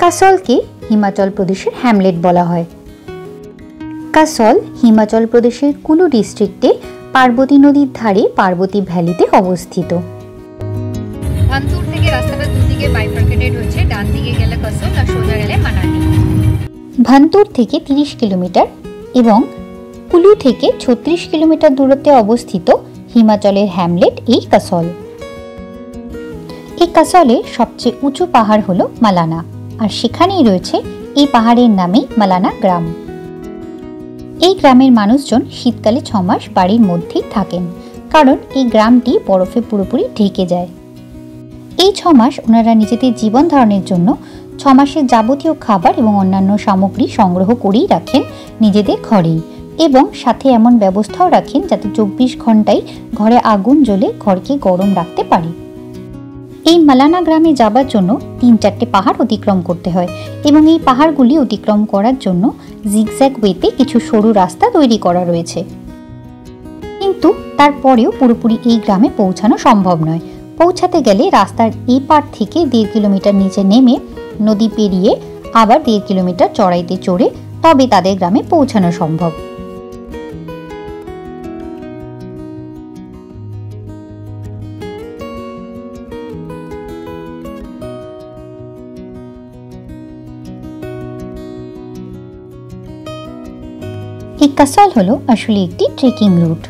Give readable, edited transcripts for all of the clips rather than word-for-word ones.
কাসলকে হিমাচল প্রদেশের হ্যামলেট বলা হয়। কাসল হিমাচল প্রদেশের কুলু ডিস্ট্রিক্টে পার্বতী নদীর ধারে পার্বতী ভ্যালিতে অবস্থিত। ভান্তুর থেকে রাস্তাটা দুদিকে বাইফার্কেটেড হচ্ছে, ডান দিকে গেলে কাসল আর সোজা গেলে মানালি। ভান্তুর থেকে 30 কিলোমিটার এবং কুলু থেকে 36 কিলোমিটার দূরত্বে অবস্থিত হিমাচলের হ্যামলেট এই কাসল। এই কাসলের সবচেয়ে উঁচু পাহাড় হলো মালানা, আর সেখানেই রয়েছে এই পাহাড়ের নামে মালানা গ্রাম। এই গ্রামের মানুষজন শীতকালে 6 মাস বাড়ির মধ্যেই থাকেন, কারণ এই গ্রামটি বরফে পুরোপুরি ঢেকে যায়। এই 6 মাস ওনারা নিজেদের জীবন ধারণের জন্য 6 মাসের যাবতীয় খাবার এবং অন্যান্য সামগ্রী সংগ্রহ করেই রাখেন নিজেদের ঘরেই, এবং সাথে এমন ব্যবস্থাও রাখেন যাতে 24 ঘন্টাই ঘরে আগুন জ্বলে ঘরকে গরম রাখতে পারে। এই মালানা গ্রামে যাবার জন্য 3-4টে পাহাড় অতিক্রম করতে হয়, এবং এই পাহাড়গুলি অতিক্রম করার জন্য জিগজ্যাগ ওয়েতে কিছু সরু রাস্তা তৈরি করা রয়েছে। কিন্তু তারপরেও পুরোপুরি এই গ্রামে পৌঁছানো সম্ভব নয়। পৌঁছাতে গেলে রাস্তার এই পার থেকে 1.5 কিলোমিটার নিচে নেমে নদী পেরিয়ে আবার 1.5 কিলোমিটার চড়াইতে চড়ে তবে তাদের গ্রামে পৌঁছানো সম্ভব। এই কাসল হলো আসলে একটি ট্রেকিং রুট।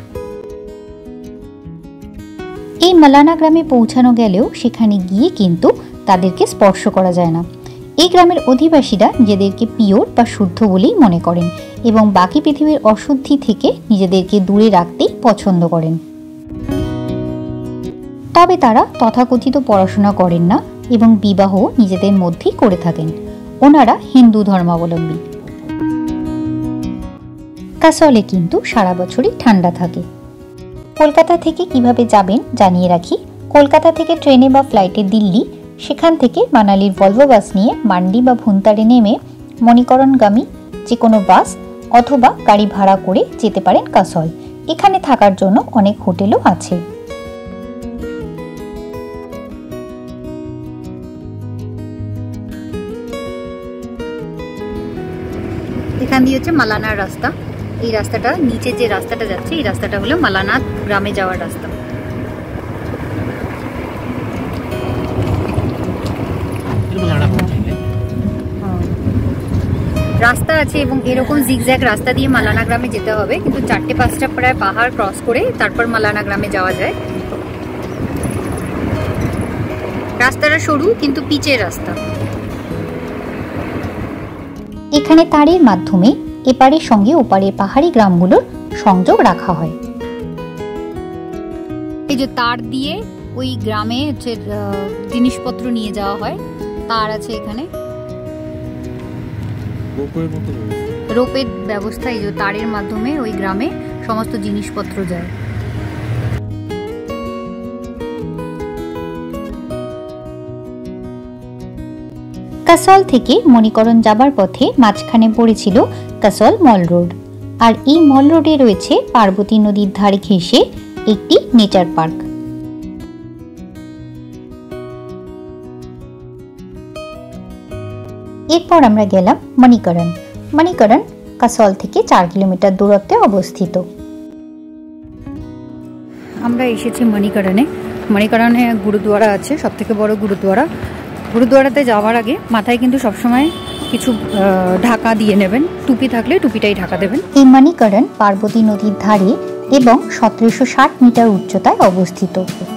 এই মালানা গ্রামে পৌঁছানো গেলেও সেখানে গিয়ে কিন্তু তাদেরকে স্পর্শ করা যায় না। এই গ্রামের অধিবাসীরা নিজেদেরকে পিওর বা শুদ্ধ বলেই মনে করেন এবং বাকি পৃথিবীর অশুদ্ধি থেকে নিজেদেরকে দূরে রাখতেই পছন্দ করেন। তবে তারা তথাকথিত পড়াশোনা করেন না এবং বিবাহ নিজেদের মধ্যেই করে থাকেন। ওনারা হিন্দু ধর্মাবলম্বী। কাসলে কিন্তু সারা বছরই ঠান্ডা থাকে। কলকাতা থেকে কিভাবে যাবেন জানিয়ে রাখি। কলকাতা থেকে ট্রেনে বা ফ্লাইটে দিল্লি, সেখান থেকে মানালির ভলভো বাস নিয়ে মান্ডি বা ভুন্তারে নেমে মণিকরণগামী যে কোনো বাস অথবা গাড়ি ভাড়া করে যেতে পারেন কাসল। এখানে থাকার জন্য অনেক হোটেলও আছে। এখান দিয়ে হচ্ছে মালানার রাস্তা। এই রাস্তাটা নিচে যে রাস্তাটা যাচ্ছে এই রাস্তাটা হলো মালানা গ্রামে যাওয়ার রাস্তা। রাস্তা আছে এবং এরকম জিগজ্যাগ রাস্তা দিয়ে মালানা গ্রামে যেতে হবে, কিন্তু 4-5টা প্রায় পাহাড় ক্রস করে তারপর মালানা গ্রামে যাওয়া যায়। রাস্তাটা সরু কিন্তু পিচের রাস্তা। এখানে তারের মাধ্যমে এপারের সঙ্গে ওপারের পাহাড়ি গ্রামগুলোর সংযোগ রাখা হয়। এই যে তার দিয়ে ওই গ্রামে হচ্ছে জিনিসপত্র নিয়ে যাওয়া হয়। তার আছে এখানে, রোপের ব্যবস্থা। এই যে তারের মাধ্যমে ওই গ্রামে সমস্ত জিনিসপত্র যায়। কাসল থেকে মণিকরণ যাবার পথে মাঝখানে পড়েছিল কাসল মল রোড, আর এই মল রোডে রয়েছে পার্বতী নদীর ধারে ঘেঁষে একটি নেচার পার্ক। এরপর আমরা গেলাম মণিকরণ। মণিকরণ কাসল থেকে 4 কিলোমিটার দূরত্বে অবস্থিত। আমরা এসেছি মণিকরণে। মণিকরণে গুরুদুয়ারা আছে, সব থেকে বড় গুরুদুয়ারা। গুরুদুয়ারাতে যাওয়ার আগে মাথায় কিন্তু সবসময় কিছু ঢাকা দিয়ে নেবেন। টুপি থাকলে টুপিটাই ঢাকা দেবেন। এই মণিকরণ পার্বতী নদীর ধারে এবং 1760 মিটার উচ্চতায় অবস্থিত।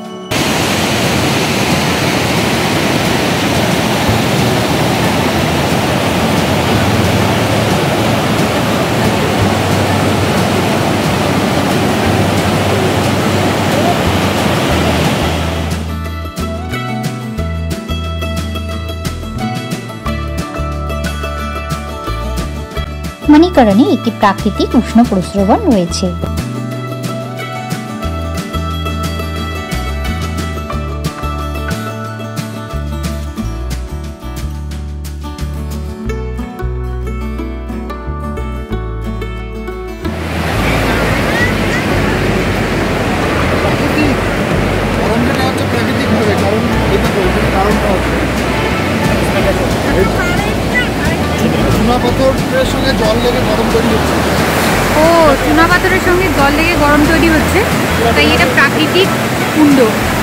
মণিকরণে একটি প্রাকৃতিক উষ্ণ প্রস্রবণ রয়েছে। প্রাকৃতিক ভাবে, কারণ এটা কারণটা হচ্ছে ও চুনা পাথরের সঙ্গে জল লেগে গরম তৈরি হচ্ছে, তাই এটা প্রাকৃতিক কুণ্ড।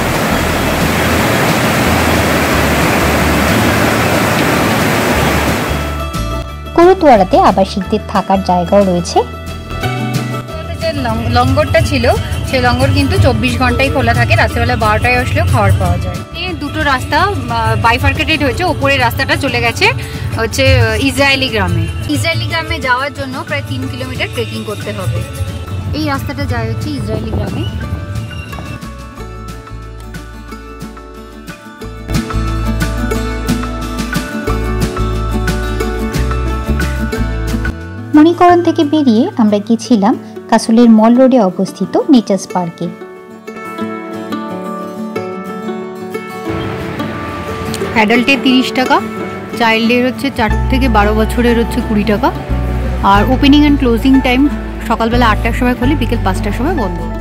গুরুদুয়ারাতে আবাসিকদের থাকার জায়গাও রয়েছে। যে লঙ্গরটা ছিল সেই লঙ্গর কিন্তু 24 ঘন্টাই খোলা থাকে, রাত্রেবেলা 12টায় আসলেও খাবার পাওয়া যায়। দুটো রাস্তা বাইফার্কেটেড হয়েছে, ওপরের রাস্তাটা চলে গেছে হচ্ছে ইসরায়েলি গ্রামে। ইসরায়েলি গ্রামে যাওয়ার জন্য প্রায় 3 কিলোমিটার ট্রেকিং করতে হবে। এই রাস্তাটা যায় হচ্ছে ইসরায়েলি গ্রামে। মণিকরণ থেকে বেরিয়ে আমরা গিয়েছিলাম কাসলের মল রোডে অবস্থিত নেচার্স পার্কে। অ্যাডাল্টের 30 টাকা, চাইল্ডের হচ্ছে 4 থেকে 12 বছরের হচ্ছে 20 টাকা। আর ওপেনিং অ্যান্ড ক্লোজিং টাইম সকালবেলা 8টার সময় খোলে, বিকেল 5টার সময় বন্ধ।